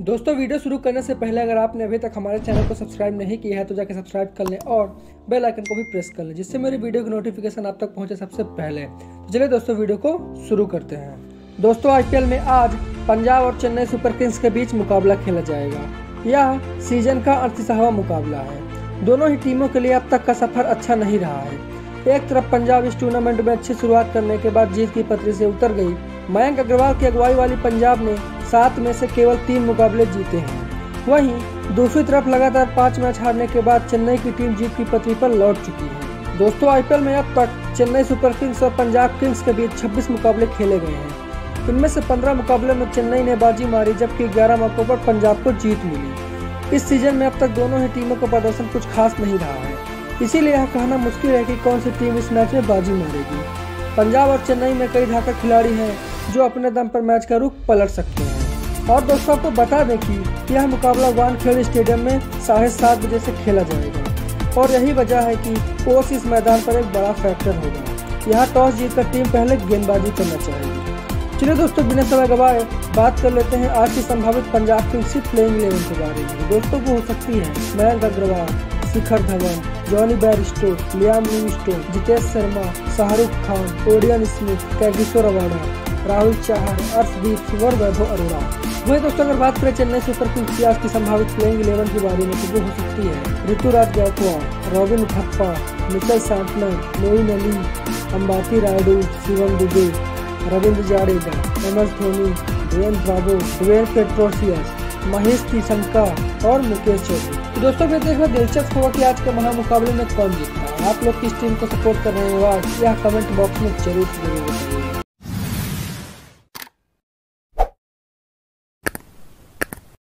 दोस्तों वीडियो शुरू करने से पहले अगर आपने अभी तक हमारे चैनल को सब्सक्राइब नहीं किया है तो जाके सब्सक्राइब कर लें और बेल आइकन को भी प्रेस कर लें जिससे मेरी वीडियो की नोटिफिकेशन आप तक पहुंचे सबसे पहले। तो चलिए दोस्तों वीडियो को शुरू करते हैं। दोस्तों आईपीएल में आज पंजाब और चेन्नई सुपर किंग्स के बीच मुकाबला खेला जाएगा। यह सीजन का 38वां मुकाबला है। दोनों ही टीमों के लिए अब तक का सफर अच्छा नहीं रहा है। एक तरफ पंजाब इस टूर्नामेंट में अच्छी शुरुआत करने के बाद जीत की पटरी से उतर गई। मयंक अग्रवाल की अगुवाई वाली पंजाब ने 7 में से केवल 3 मुकाबले जीते हैं। वहीं दूसरी तरफ लगातार 5 मैच हारने के बाद चेन्नई की टीम जीत की पटरी पर लौट चुकी है। दोस्तों आईपीएल में अब तक चेन्नई सुपर किंग्स और पंजाब किंग्स के बीच 26 मुकाबले खेले गए हैं। इनमें से 15 मुकाबले में चेन्नई ने बाजी मारी जबकि 11 मौकों पर पंजाब को जीत मिली। इस सीजन में अब तक दोनों ही टीमों का प्रदर्शन कुछ खास नहीं रहा है, इसीलिए यह कहना मुश्किल है कि कौन सी टीम इस मैच में बाजी मारेगी। पंजाब और चेन्नई में कई धाकड़ खिलाड़ी हैं जो अपने दम पर मैच का रुख पलट सकते हैं। और दोस्तों आपको बता दें कि यह मुकाबला वानखेड़े स्टेडियम में 7:30 बजे से खेला जाएगा और यही वजह है कि कोच इस मैदान पर एक बड़ा फैक्टर होगा। यहाँ टॉस जीतकर टीम पहले गेंदबाजी करना चाहेगी। चलिए दोस्तों बिना समय गवाए बात कर लेते हैं आज की संभावित पंजाब किंग्स प्लेइंग 11 के बारे में। दोस्तों को हो सकती है Mayank Agarwal, Shikhar Dhawan, Jonny Bairstow, Liam Livingstone, Jitesh Sharma, Shahrukh Khan, Odean Smith, Kagiso Rabada, Rahul Chahar, Arshdeep Singh और वैभव अरोड़ा। वही दोस्तों अगर बात करें चेन्नई सुपर किंग्स की आज की संभावित प्लेइंग 11 के बारे में तो वो हो सकती है Ruturaj Gaikwad, Robin Uthappa, Mitchell Santner, Moeen Ali, Ambati Rayudu, Shivam Dube, Ravindra Jadeja, MS Dhoni, Dwayne Bravo, Dwayne Pretorius, Maheesh Theekshana और मुकेश चौधरी। दोस्तों ये देखना दिलचस्प होगा कि आज के महामुकाबले में कौन जीतता है। आप लोग किस टीम को सपोर्ट कर रहे हैं यह कमेंट बॉक्स में जरूर बताइए।